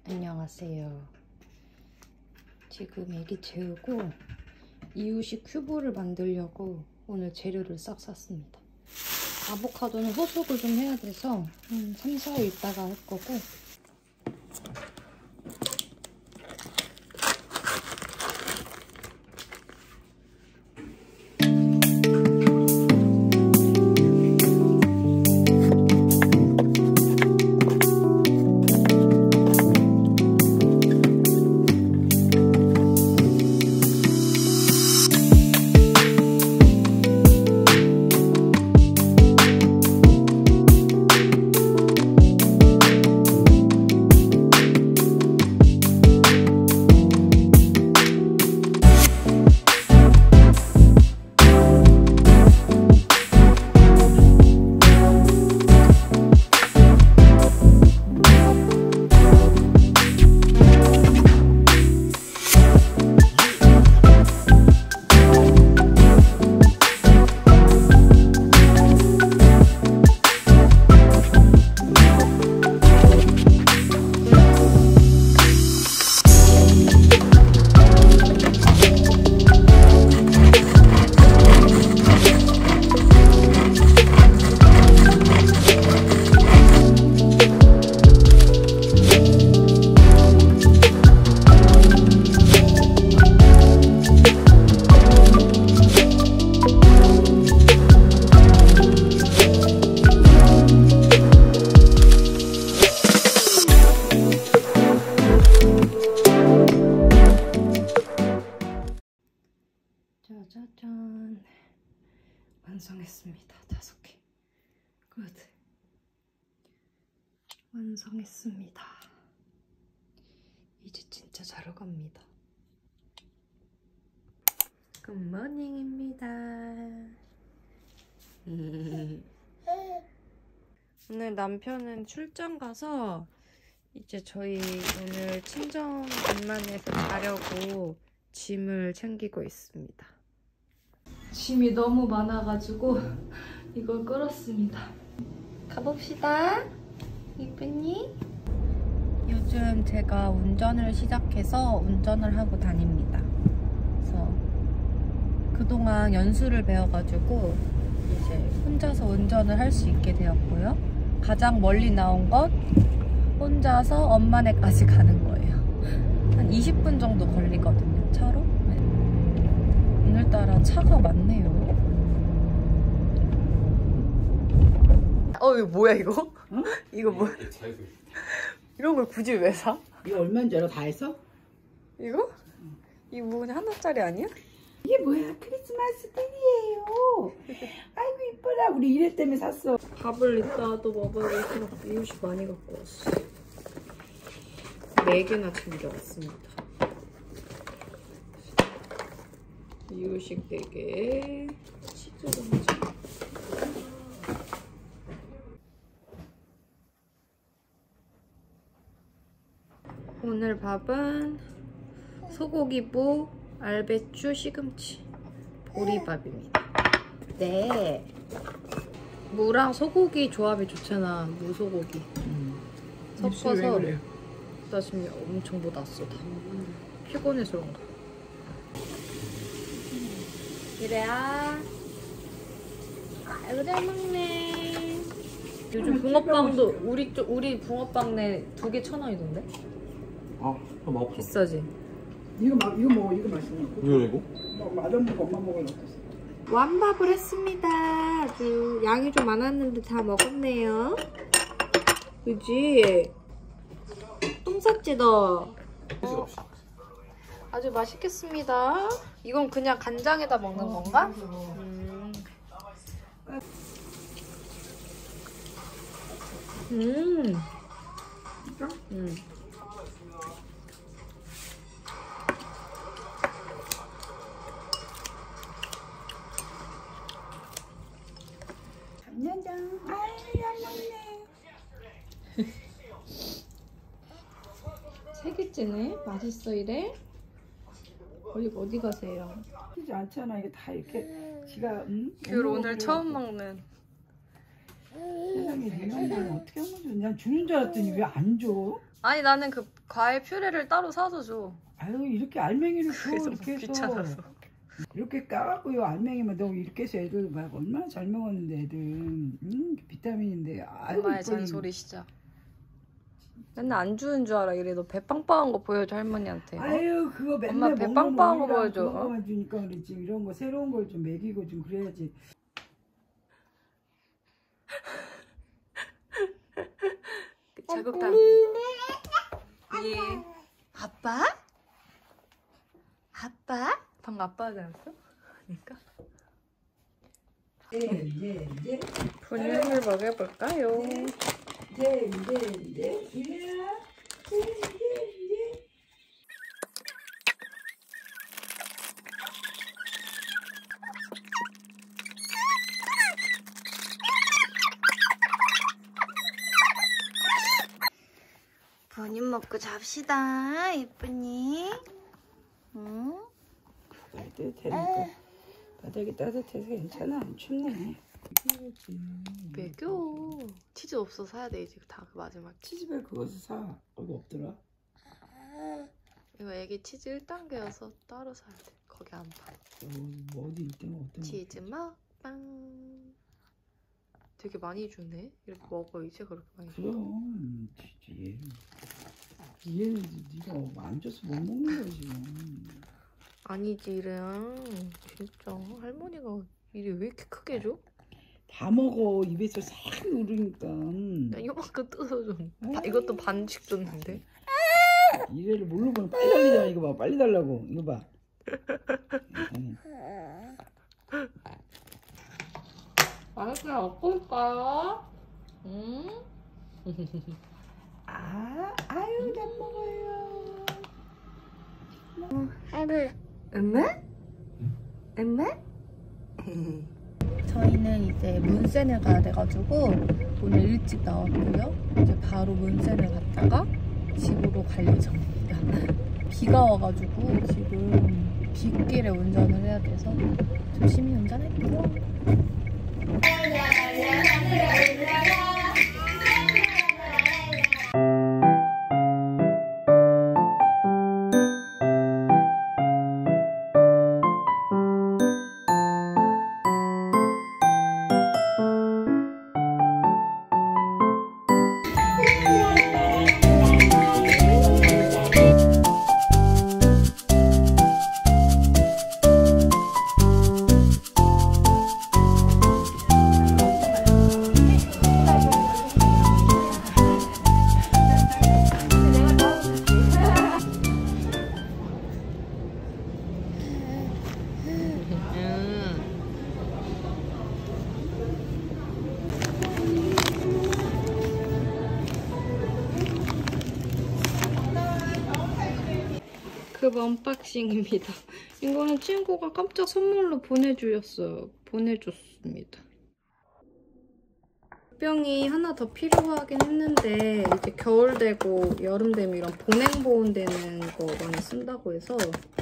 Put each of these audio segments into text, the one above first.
안녕하세요. 지금 애기 재우고 이유식 큐브를 만들려고 오늘 재료를 싹 샀습니다. 아보카도는 후숙을 좀 해야 돼서 3, 4일 있다가 할 거고, 짜자잔, 완성했습니다. 5개. 굿. 완성했습니다. 이제 진짜 자러 갑니다. 굿모닝입니다. 오늘 남편은 출장 가서 이제 저희 오늘 친정 빈만에서 자려고 짐을 챙기고 있습니다. 짐이 너무 많아가지고 이걸 끌었습니다. 가봅시다. 이쁘니? 요즘 제가 운전을 시작해서 운전을 하고 다닙니다. 그래서 그동안 연수를 배워가지고 이제 혼자서 운전을 할 수 있게 되었고요. 가장 멀리 나온 건 혼자서 엄마네까지 가는 거예요. 한 20분 정도 걸리거든요, 차로. 네. 오늘따라 차가 많네요. 이거 뭐야, 이거? 응? 이거 뭐야? 이런 걸 굳이 왜 사? 이거 얼마인 줄 알아? 다 해서? 이거? 이거 뭐 그냥 하나짜리 아니야? 이게 뭐야? 크리스마스 땡이에요. 아이고 이뻐라. 우리 이래 때문에 샀어. 밥을 이따 또 먹어야겠어. 이유식 많이 갖고 왔어. 4개나 챙겨왔습니다. 이유식 4개, 치즈 감자. 오늘 밥은 소고기무, 알배추, 시금치, 보리밥입니다. 네. 무랑 소고기 조합이 좋잖아. 무소고기. 섞어서 나 지금 엄청 못 왔어. 다 피곤해서 그런가. 이래야 아이고 잘 먹네. 요즘 붕어빵도 우리 붕어빵네 2개 1,000원이던데? 아, 맛없어. 비싸지? 이거 먹어. 이거 맛있네. 이거? 맛없는 거 엄마 먹으려고. 완밥을 했습니다. 아주 양이 좀 많았는데 다 먹었네요. 그지? 똥 쌌지 너? 아주 맛있겠습니다. 이건 그냥 간장에다 먹는 건가? 장난장. 아이 안 먹네. 3개째네? 맛있어 이래? 어디 가세요? 그렇지 않잖아. 이게 다 이렇게 지가 귤 오늘 처음 먹는. 세상에 이런 걸 어떻게 한 거지? 난 주는 줄 알았더니 왜 안 줘? 아니 나는 그 과일 퓨레를 따로 사서 줘. 아유 이렇게 알맹이를 줘 그래서 이렇게 해서 귀찮아서. 이렇게 까갖고 요 알맹이만 너 이렇게 해서 애들 막 얼마나 잘 먹었는데 애들 비타민인데 아유 엄마의 이뻐. 잔소리 시작. 맨날 안 주는 줄 알아. 이래 너 배 빵빵한 거 보여줘 할머니한테. 어? 아유 그거 맨날 엄마 배 먹는 빵빵한 거 우유랑 보여줘. 그거만 주니까 그렇지 이런 거 새로운 걸 좀 먹이고 좀 그래야지. 자극당. 예. 아빠? 아빠? 방금 아빠 하지 않았어? 그러니까. 이제 분유를 먹여볼까요? 이제 이래라 이제 분유 먹고 잡시다 예쁘니? 응? 따뜻하니까 바닥이 따뜻해서 괜찮아 안 춥네. 매겨. 치즈 없어 사야 돼 이제 다 그 마지막. 치즈볼 그것을 사. 거기 없더라. 이거 애기 치즈 1단계여서 따로 사야 돼. 거기 안 팔아. 뭐 어디 있던 어떤 치즈 먹방. 되게 많이 주네. 이렇게 먹어 이제 그렇게 많이 줘. 그럼 얘는 네가 안 줘서 못 먹는 거지. 아니지 이래야 진짜 할머니가 일이 왜 이렇게 크게 줘? 다 먹어 입에서 싹 누르니까. 나 이거만큼 뜯어서 좀. 이것도 반씩 줬는데. 이래를 뭘로 보면 빨리 달리잖아. 이거 봐 빨리 달라고 이거 봐. 맛있게 먹고 있어요? 응? 아유 잘 먹어요. 엄마? 엄마? 저희는 이제 문센을 가야 돼가지고 오늘 일찍 나왔고요. 이제 바로 문센을 갔다가 집으로 갈 예정입니다. 비가 와가지고 지금 빗길에 운전을 해야 돼서 조심히 운전할게요. 급 언박싱입니다. 이거는 친구가 깜짝 선물로 보내줬습니다. 병이 하나 더 필요하긴 했는데 이제 겨울 되고 여름 되면 이런 보냉 보온되는 거 많이 쓴다고 해서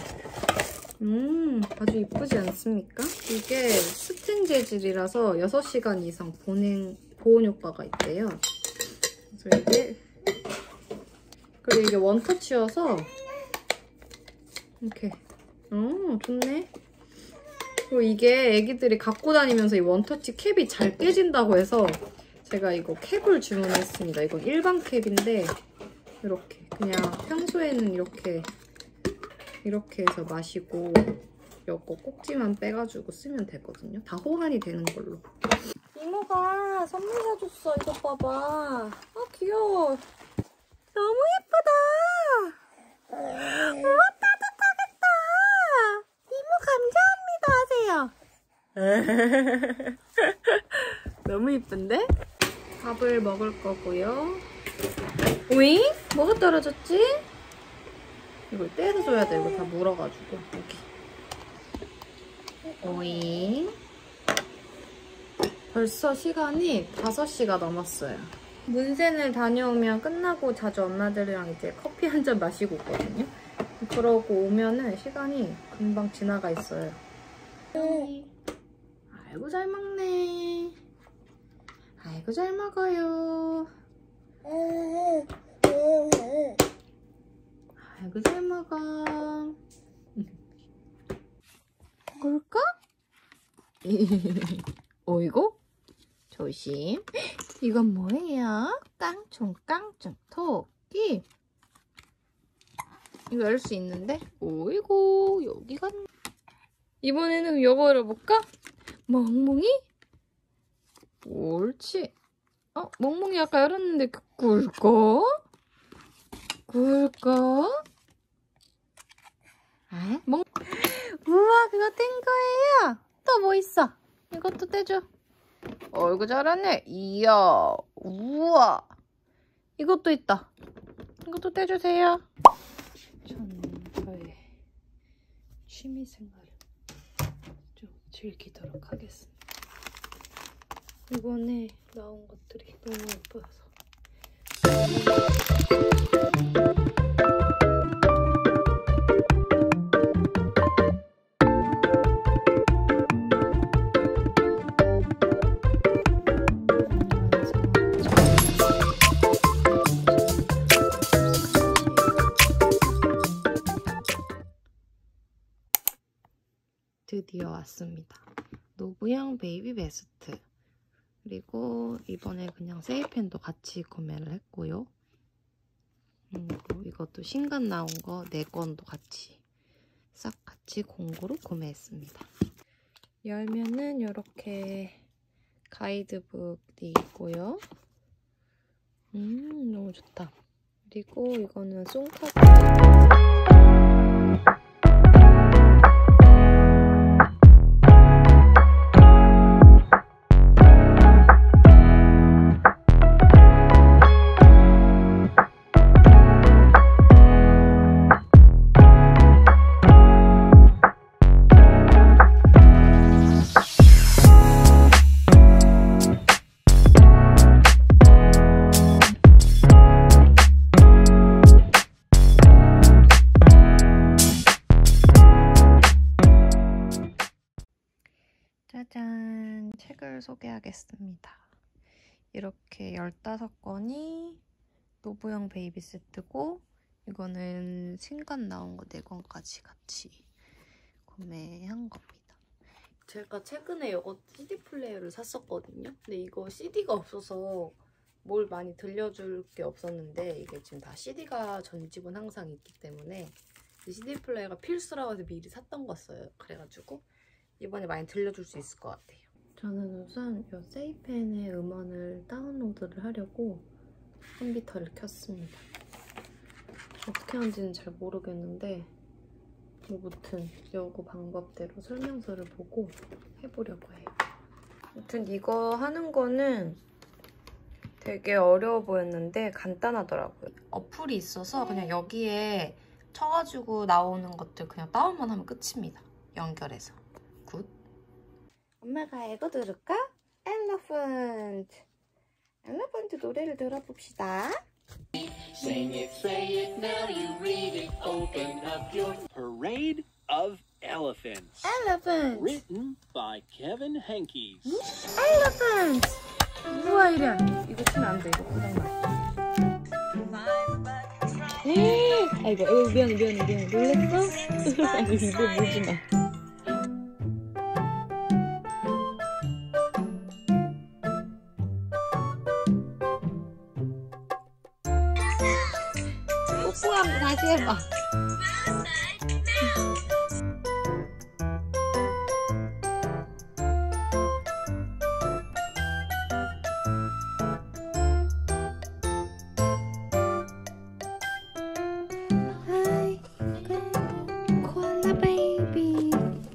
아주 이쁘지 않습니까? 이게 스텐 재질이라서 6시간 이상 보온 효과가 있대요. 그래서 이게 그리고 이게 원터치여서 이렇게 좋네. 그리고 이게 애기들이 갖고 다니면서 이 원터치 캡이 잘 깨진다고 해서 제가 이거 캡을 주문했습니다. 이건 일반 캡인데 이렇게 그냥 평소에는 이렇게 해서 마시고 이거 꼭지만 빼가지고 쓰면 되거든요. 다 호환이 되는 걸로. 이모가 선물 사줬어. 이거 봐봐. 아 귀여워. 너무 예쁘다. 우와 따뜻하겠다. 이모 감사합니다 하세요. 너무 이쁜데? 밥을 먹을 거고요. 오잉? 뭐가 떨어졌지? 이걸 떼서 줘야 돼. 이거 다 물어가지고. 여기. 오잉. 벌써 시간이 5시가 넘었어요. 문센을 다녀오면 끝나고 자주 엄마들이랑 이제 커피 한 잔 마시고 있거든요. 그러고 오면은 시간이 금방 지나가 있어요. 아이고 잘 먹네. 아이고 잘 먹어요. 아이고 잘 먹어. 그럴까? 어이구 조심. 이건 뭐예요? 깡총 토끼. 이거 열 수 있는데? 어이구 여기가. 이번에는 요거 열어볼까? 멍멍이? 옳지. 멍멍이 아까 열었는데 꿀꺽? 꿀꺽? 우와 그거 뗀 거예요. 또 뭐 있어? 이것도 떼줘. 어이구 잘하네. 이야 우와 이것도 있다. 이것도 떼주세요. 저의 취미생활을 좀 즐기도록 하겠습니다. 이번에 나온 것들이 너무 예뻐서 드디어 왔습니다. 노브형 베이비 베스트. 그리고 이번에 그냥 세이펜도 같이 구매를 했고요. 그리고 이것도 신간 나온 거 4권도 같이 싹 같이 공구로 구매했습니다. 열면은 이렇게 가이드북이 있고요. 너무 좋다. 그리고 이거는 송카드. 짜잔! 책을 소개하겠습니다. 이렇게 15권이 노브형 베이비 세트고 이거는 신간 나온 거 4권까지 같이 구매한 겁니다. 제가 최근에 이거 CD 플레이어를 샀었거든요. 근데 이거 CD가 없어서 뭘 많이 들려줄 게 없었는데 이게 지금 다 CD가 전 집은 항상 있기 때문에 CD 플레이어가 필수라고 해서 미리 샀던 거였어요. 그래가지고 이번에 많이 들려줄 수 있을 것 같아요. 저는 우선 이 세이펜의 음원을 다운로드를 하려고 컴퓨터를 켰습니다. 어떻게 하는지는 잘 모르겠는데 무튼 요거 방법대로 설명서를 보고 해보려고 해요. 아무튼 이거 하는 거는 되게 어려워 보였는데 간단하더라고요. 어플이 있어서 그냥 여기에 쳐가지고 나오는 것들 그냥 다운만 하면 끝입니다. 연결해서. 굿. 엄마가 이거 들을까? 엘러펀트. 엘러펀트 노래를 들어봅시다. Sing it, say it, now you read it, open up your Parade of Elephants. Elephant. Written by Kevin Henkes. Elephant. 우와 이래. 이거 치면 안 돼. 이거 고장나. 아이고 미안해. 놀랬어? 아니 이거 물지 마. 뽀뽀 한번 다시 해봐. 하이 코알라 베이비.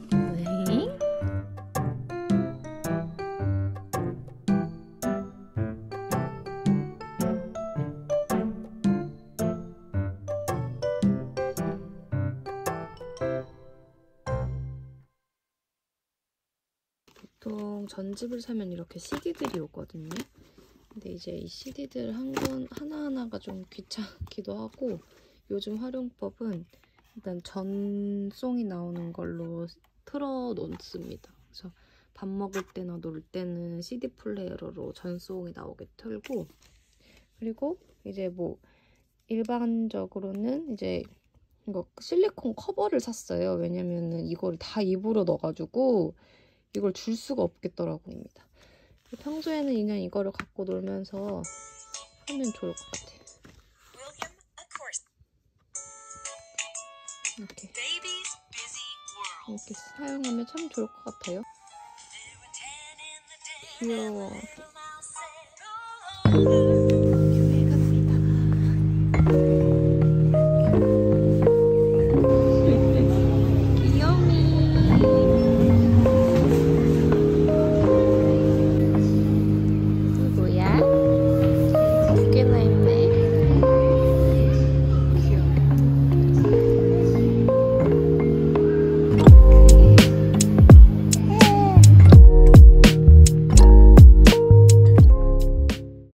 보통 전집을 사면 이렇게 CD들이 오거든요. 근데 이제 이 CD들 하나하나가 좀 귀찮기도 하고 요즘 활용법은 일단 전송이 나오는 걸로 틀어 놓습니다. 그래서 밥 먹을 때나 놀 때는 CD 플레이어로 전송이 나오게 틀고, 그리고 이제 뭐 일반적으로는 이제 이거 실리콘 커버를 샀어요. 왜냐면은 이걸 다 입으로 넣어가지고 이걸 줄 수가 없겠더라고요. 평소에는 그냥 이거를 갖고 놀면서 하면 좋을 것 같아요. 이렇게 사용하면 참 좋을 것 같아요. 귀여워.